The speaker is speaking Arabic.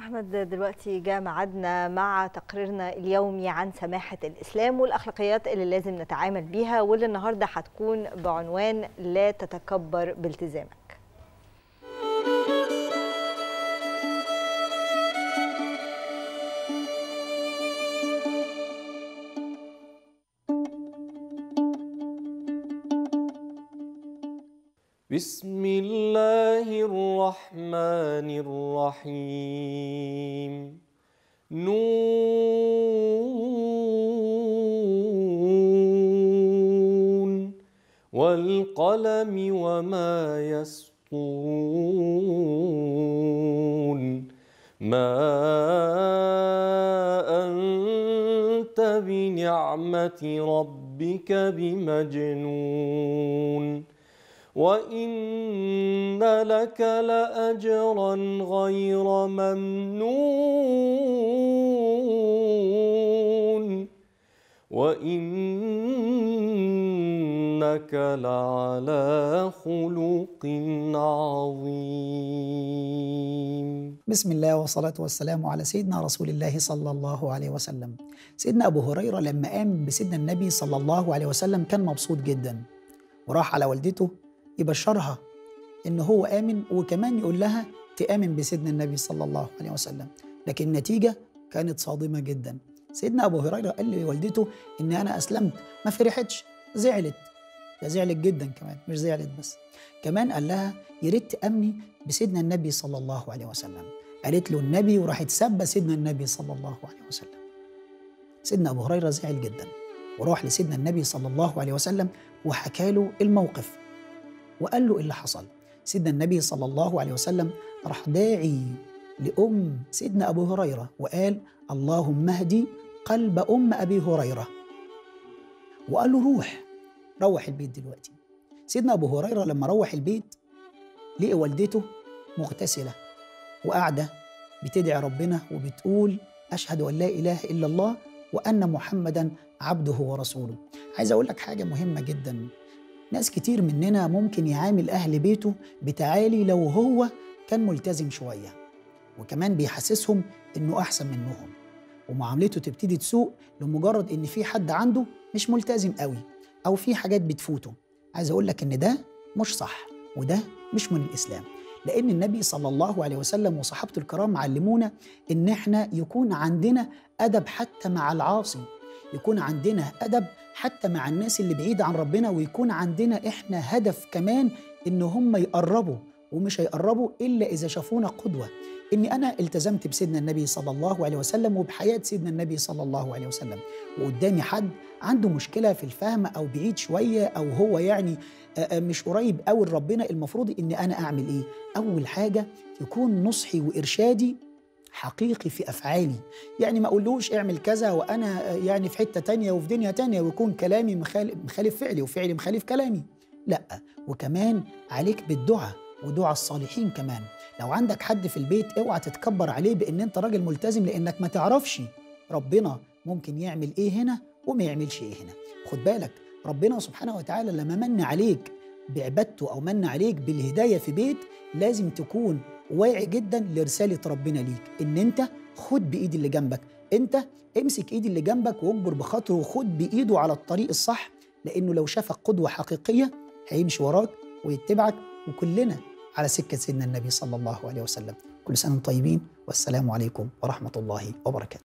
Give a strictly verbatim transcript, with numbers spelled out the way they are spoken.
أحمد، دلوقتي جاء ميعادنا مع تقريرنا اليومي عن سماحة الإسلام والأخلاقيات اللي لازم نتعامل بيها، واللي النهاردة هتكون بعنوان لا تتكبر بالتزامك. بسم الله الرحمن الرحيم. نون والقلم وما يسطرون. ما أنت بنعمة ربك بمجنون، وإن لك لأجرا غير ممنون، وإنك لعلى خلق عظيم. بسم الله والصلاة والسلام على سيدنا رسول الله صلى الله عليه وسلم. سيدنا أبو هريرة لما آمن بسيدنا النبي صلى الله عليه وسلم كان مبسوط جدا، وراح على والدته يبشرها إن هو آمن، وكمان يقول لها تآمن بسيدنا النبي صلى الله عليه وسلم. لكن النتيجة كانت صادمة جدا. سيدنا أبو هريرة قال لوالدته إن أنا أسلمت، ما فرحتش، زعلت، ده زعلت جدا كمان، مش زعلت بس، كمان قال لها يا ريت تآمني بسيدنا النبي صلى الله عليه وسلم. قالت له النبي، وراحت سابة سيدنا النبي صلى الله عليه وسلم. سيدنا أبو هريرة زعل جدا، وراح لسيدنا النبي صلى الله عليه وسلم وحكى له الموقف وقال له إيه اللي حصل. سيدنا النبي صلى الله عليه وسلم راح داعي لأم سيدنا أبو هريرة وقال اللهم اهدي قلب أم أبي هريرة، وقال له روح روح البيت دلوقتي. سيدنا أبو هريرة لما روح البيت لقى والدته مغتسلة وقاعدة بتدعي ربنا وبتقول أشهد أن لا إله إلا الله وأن محمدا عبده ورسوله. عايز أقول لك حاجة مهمة جدا، ناس كتير مننا ممكن يعامل أهل بيته بتعالي لو هو كان ملتزم شوية، وكمان بيحسسهم إنه أحسن منهم، ومعاملته تبتدي تسوء لمجرد إن في حد عنده مش ملتزم قوي أو في حاجات بتفوته. عايز أقول لك إن ده مش صح، وده مش من الإسلام، لأن النبي صلى الله عليه وسلم وصحابته الكرام علمونا إن إحنا يكون عندنا أدب حتى مع العاصي، يكون عندنا أدب حتى مع الناس اللي بعيدة عن ربنا، ويكون عندنا إحنا هدف كمان إن هم يقربوا، ومش هيقربوا إلا إذا شافونا قدوة. إني أنا التزمت بسيدنا النبي صلى الله عليه وسلم وبحياة سيدنا النبي صلى الله عليه وسلم، وقدامي حد عنده مشكلة في الفهم أو بعيد شوية أو هو يعني مش قريب أوي لربنا، المفروض إن أنا أعمل إيه؟ أول حاجة يكون نصحي وإرشادي حقيقي في أفعالي، يعني ما أقولوش اعمل كذا وأنا يعني في حتة تانية وفي دنيا تانية ويكون كلامي مخالف فعلي وفعلي مخالف كلامي، لأ. وكمان عليك بالدعاء ودعاء الصالحين كمان. لو عندك حد في البيت اوعى تتكبر عليه بأن أنت راجل ملتزم، لأنك ما تعرفش ربنا ممكن يعمل إيه هنا وما يعملش إيه هنا. خد بالك، ربنا سبحانه وتعالى لما من عليك بعبادته أو من عليك بالهداية في بيت، لازم تكون واعي جدا لرسالة ربنا ليك، إن أنت خد بإيد اللي جنبك، أنت امسك إيد اللي جنبك واجبر بخاطره وخد بإيده على الطريق الصح، لأنه لو شافك قدوة حقيقية هيمشي وراك ويتبعك، وكلنا على سكة سيدنا النبي صلى الله عليه وسلم. كل سنة وانتم طيبين، والسلام عليكم ورحمة الله وبركاته.